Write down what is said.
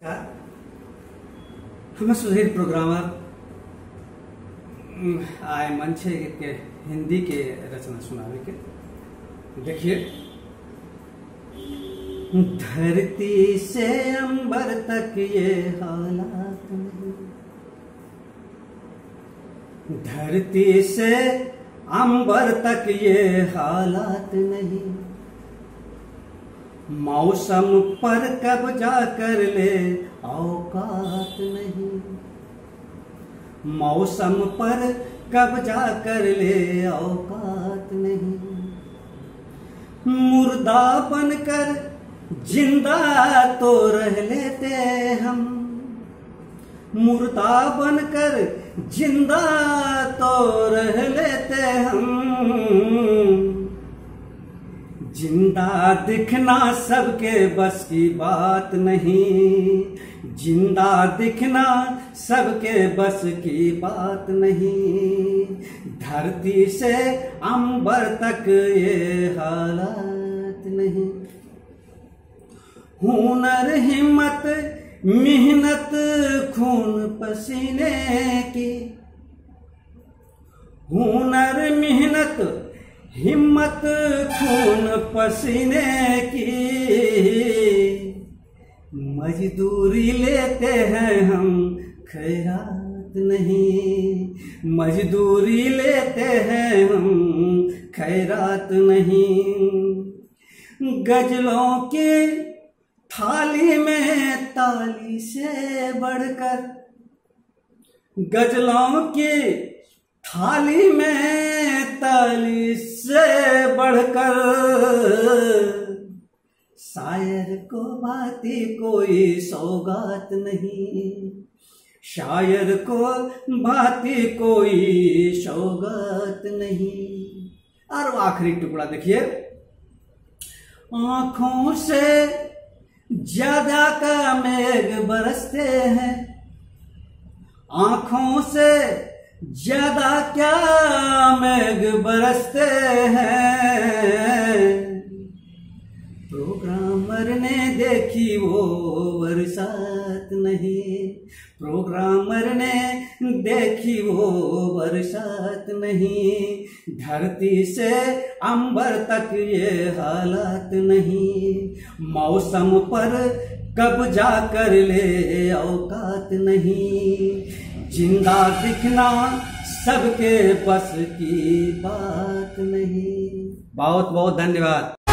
हम सुधीर प्रोग्रामर आए मंचे के हिंदी के रचना सुनावे के। देखिए, धरती से अंबर तक ये हालात नहीं, धरती से अंबर तक ये हालात नहीं, मौसम पर कब्जा कर ले औकात नहीं, मौसम पर कब्जा कर ले औकात नहीं, मुर्दा बनकर जिंदा तो रह लेते हम, मुर्दा बनकर जिंदा तो रह लेते हम, जिंदा दिखना सबके बस की बात नहीं, जिंदा दिखना सबके बस की बात नहीं, धरती से अंबर तक ये हालात नहीं। हुनर हिम्मत मेहनत खून पसीने की, हुनर मेहनत हिम्मत खून पसीने की, मजदूरी लेते हैं हम खैरात नहीं, मजदूरी लेते हैं हम खैरात नहीं, गजलों की थाली में ताली से बढ़कर, गजलों की थाली में ताली से बढ़कर, शायर को भांति कोई सौगात नहीं, शायर को भांति कोई सौगात नहीं। और आखिरी टुकड़ा देखिए, आंखों से ज्यादा का मेघ बरसते हैं, आंखों से ज्यादा क्या मेघ बरसते हैं, प्रोग्रामर ने देखी वो बरसात नहीं, प्रोग्रामर ने देखी वो बरसात नहीं, धरती से अंबर तक ये हालात नहीं, मौसम पर कब्जा कर ले औकात नहीं, जिंदा दिखना सबके बस की बात नहीं। बहुत बहुत धन्यवाद।